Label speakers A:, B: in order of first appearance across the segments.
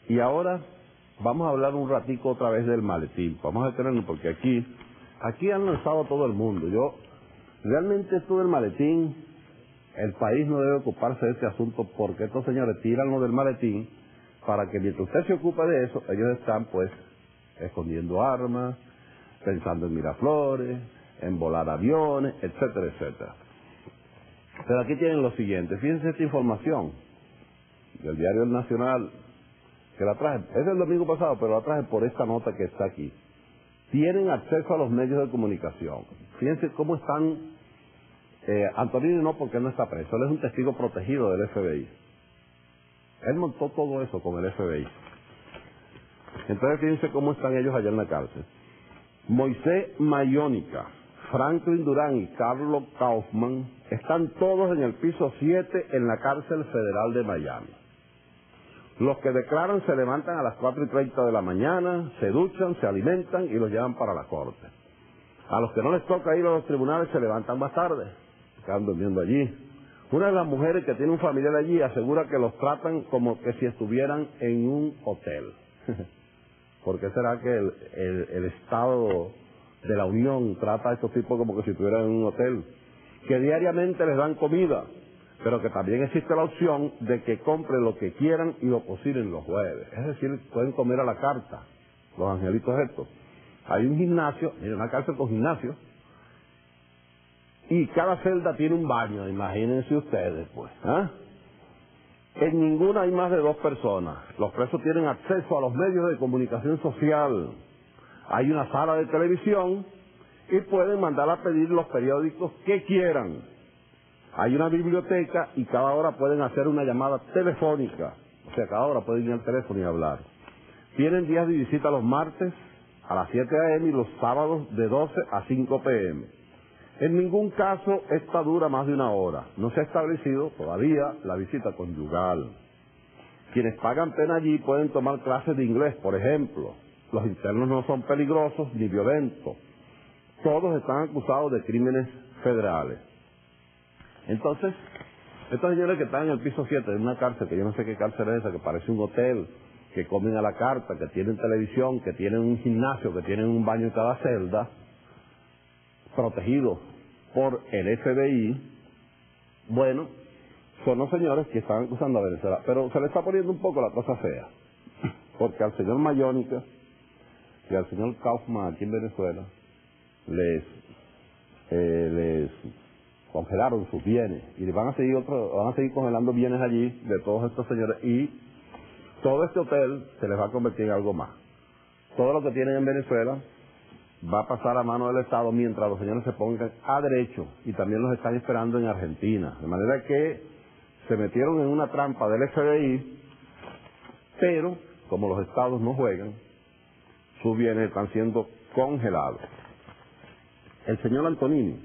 A: Y ahora vamos a hablar un ratico otra vez del maletín. Vamos a detenernos porque aquí han lanzado todo el mundo. Realmente esto del maletín, el país no debe ocuparse de este asunto porque estos señores tiran lo del maletín para que mientras usted se ocupe de eso, ellos están pues escondiendo armas, pensando en Miraflores, en volar aviones, etcétera, etcétera. Pero aquí tienen lo siguiente, fíjense esta información del diario El Nacional, que la traje, es el domingo pasado, pero la traje por esta nota que está aquí. Tienen acceso a los medios de comunicación. Fíjense cómo están, Antonini no, porque él no está preso, él es un testigo protegido del FBI. Él montó todo eso con el FBI. Entonces fíjense cómo están ellos allá en la cárcel. Moisés Mayónica, Franklin Durán y Carlos Kaufman están todos en el piso 7 en la cárcel federal de Miami. Los que declaran se levantan a las 4:30 de la mañana, se duchan, se alimentan y los llevan para la corte. A los que no les toca ir a los tribunales se levantan más tarde, quedan durmiendo allí. Una de las mujeres que tiene un familiar allí asegura que los tratan como que si estuvieran en un hotel. ¿Por qué será que el Estado de la Unión trata a estos tipos como que si estuvieran en un hotel? Que diariamente les dan comida, pero que también existe la opción de que compren lo que quieran y lo cocinen los jueves. Es decir, pueden comer a la carta, los angelitos estos. Hay un gimnasio, mira, una cárcel con gimnasio, y cada celda tiene un baño, imagínense ustedes, pues. En ninguna hay más de 2 personas. Los presos tienen acceso a los medios de comunicación social. Hay una sala de televisión y pueden mandar a pedir los periódicos que quieran. Hay una biblioteca y cada hora pueden hacer una llamada telefónica. O sea, cada hora pueden ir al teléfono y hablar. Tienen días de visita los martes a las 7 a.m. y los sábados de 12 a 5 p.m. En ningún caso esta dura más de 1 hora. No se ha establecido todavía la visita conyugal. Quienes pagan pena allí pueden tomar clases de inglés, por ejemplo. Los internos no son peligrosos ni violentos. Todos están acusados de crímenes federales. Entonces, estos señores que están en el piso 7 de una cárcel, que yo no sé qué cárcel es esa, que parece un hotel, que comen a la carta, que tienen televisión, que tienen un gimnasio, que tienen un baño en cada celda, protegidos por el FBI, bueno, son los señores que están acusando a Venezuela. Pero se le está poniendo un poco la cosa fea, porque al señor Mayónica y al señor Kaufman aquí en Venezuela les congelaron sus bienes y van a seguir congelando bienes allí de todos estos señores, y todo este hotel se les va a convertir en algo más. Todo lo que tienen en Venezuela va a pasar a mano del Estado mientras los señores se pongan a derecho, y también los están esperando en Argentina. De manera que se metieron en una trampa del FBI, pero como los estados no juegan, sus bienes están siendo congelados. El señor Antonini,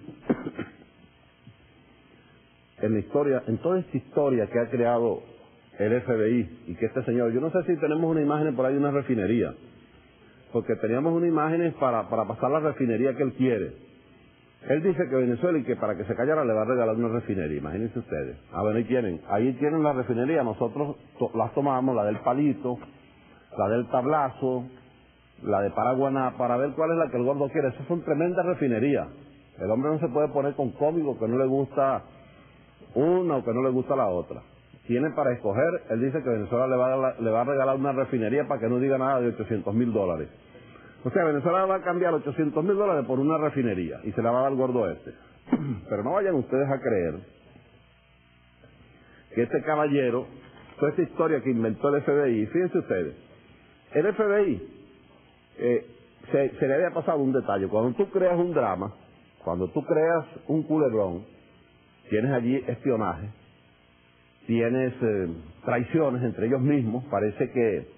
A: en la historia, en toda esta historia que ha creado el FBI, y que este señor, yo no sé si tenemos una imagen por ahí de una refinería, porque teníamos una imagen para pasar la refinería que él quiere. Él dice que Venezuela, y que para que se callara le va a regalar una refinería, imagínense ustedes. Bueno, ahí tienen la refinería, nosotros las tomamos, la del Palito, la del Tablazo, la de Paraguaná, para ver cuál es la que el gordo quiere. Esas son tremendas refinerías. El hombre no se puede poner con cómico que no le gusta una o que no le gusta la otra. Tiene para escoger. Él dice que Venezuela le va a regalar una refinería para que no diga nada de $800,000. O sea, Venezuela va a cambiar $800,000 por una refinería y se la va a dar al gordo este. Pero no vayan ustedes a creer que este caballero, toda esta historia que inventó el FBI, fíjense ustedes, el FBI se le había pasado un detalle. Cuando tú creas un drama, cuando tú creas un culebrón, tienes allí espionaje, tienes traiciones entre ellos mismos. Parece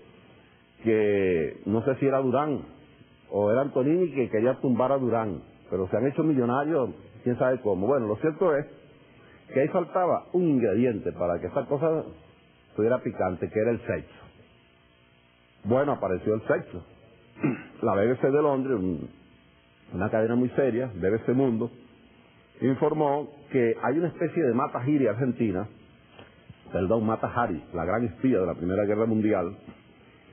A: que no sé si era Durán o era Antonini que quería tumbar a Durán, pero se han hecho millonarios, quién sabe cómo. Bueno, lo cierto es que ahí faltaba un ingrediente para que esta cosa estuviera picante, que era el sexo. Bueno, apareció el sexo. La BBC de Londres, una cadena muy seria, BBC Mundo, informó que hay una especie de Mata Hari argentina, Mata Hari, la gran espía de la Primera Guerra Mundial,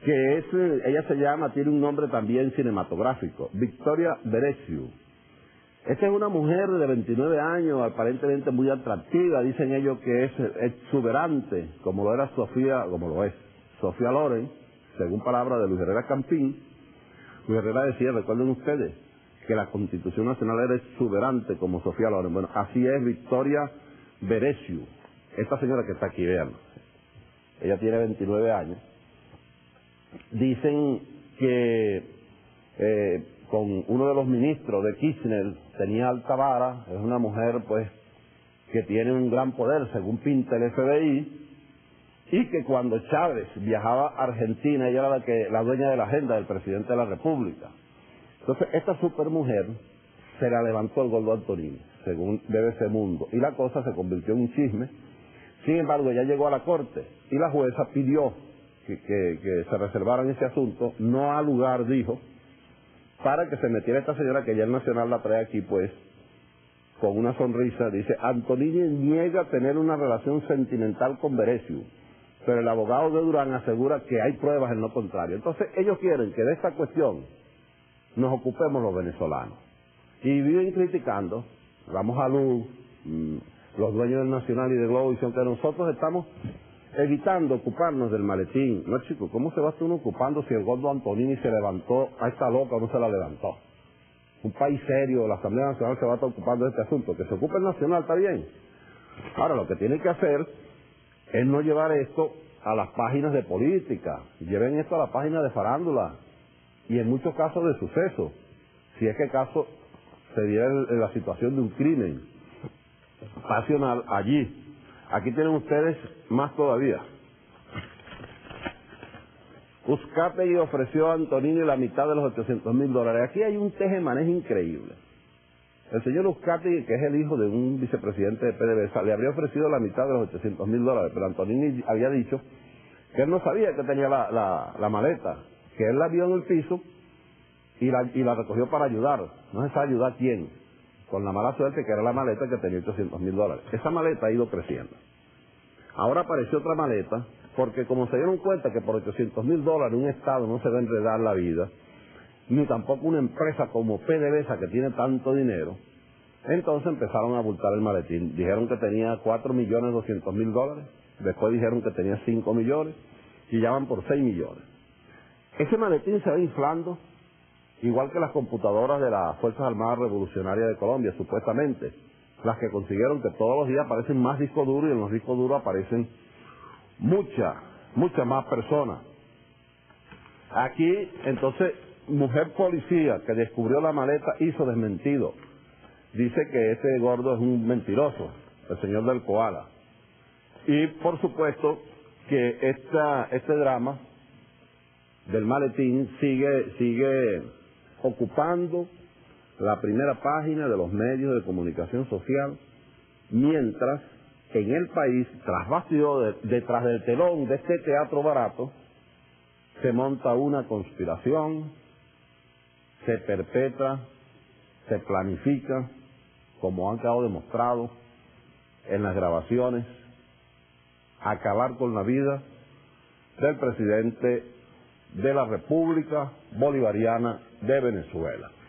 A: que ella tiene un nombre también cinematográfico, Victoria Bereziu. Esta es una mujer de 29 años, aparentemente muy atractiva, dicen ellos que es exuberante, como lo es Sofía Loren, según palabras de Luis Herrera Campín. Luis Herrera decía, recuerden ustedes, que la Constitución Nacional era exuberante como Sofía Loren. Bueno, así es Victoria Bereziu, esta señora que está aquí, vean. Ella tiene 29 años. Dicen que con uno de los ministros de Kirchner tenía alta vara, es una mujer pues que tiene un gran poder, según pinta el FBI, y que cuando Chávez viajaba a Argentina, ella era la dueña de la agenda del presidente de la República. Entonces, esta supermujer se la levantó el Gordo Antonini, según BBC Mundo, y la cosa se convirtió en un chisme. Sin embargo, ella llegó a la corte y la jueza pidió que se reservaran ese asunto, no ha lugar, dijo, para que se metiera esta señora, que ya el Nacional la trae aquí, pues, con una sonrisa, dice, Antonini niega tener una relación sentimental con Bereziu, pero el abogado de Durán asegura que hay pruebas en lo contrario. Entonces, ellos quieren que de esta cuestión nos ocupemos los venezolanos. Y viven criticando, vamos a luz, los dueños del Nacional y de Globovisión, que nosotros estamos evitando ocuparnos del maletín. No, chicos, ¿cómo se va a estar uno ocupando si el Gordo Antonini se levantó a esta loca o no se la levantó? Un país serio, la Asamblea Nacional se va a estar ocupando de este asunto. Que se ocupe el Nacional, está bien. Ahora, lo que tiene que hacer es no llevar esto a las páginas de política. Lleven esto a la página de farándula y en muchos casos de suceso. Si es que caso se diera en la situación de un crimen pasional allí. Aquí tienen ustedes más todavía. Uzcategui ofreció a Antonini la mitad de los $800,000. Aquí hay un tejemaneje increíble. El señor Uzcategui, que es el hijo de un vicepresidente de PDVSA, le habría ofrecido la mitad de los $800,000, pero Antonini había dicho que él no sabía que tenía la maleta, que él la vio en el piso y la recogió para ayudar. No se sabe ayudar a quién, con la mala suerte que era la maleta que tenía $800,000. Esa maleta ha ido creciendo. Ahora apareció otra maleta, porque como se dieron cuenta que por $800,000 un Estado no se va a enredar la vida, ni tampoco una empresa como PDVSA que tiene tanto dinero, entonces empezaron a abultar el maletín. Dijeron que tenía $4,200,000, después dijeron que tenía 5 millones, y ya van por 6 millones. Ese maletín se va inflando, igual que las computadoras de las Fuerzas Armadas Revolucionarias de Colombia, supuestamente, las que consiguieron que todos los días aparecen más discos duros, y en los discos duros aparecen muchas más personas. Aquí, entonces, mujer policía que descubrió la maleta hizo desmentido. Dice que ese gordo es un mentiroso, el señor del koala. Y por supuesto que este drama del maletín sigue ocupando la primera página de los medios de comunicación social, mientras en el país, tras bastidores, detrás del telón de este teatro barato, se monta una conspiración, se perpetra, se planifica, como han quedado demostrado en las grabaciones, acabar con la vida del presidente de la República Bolivariana de Venezuela.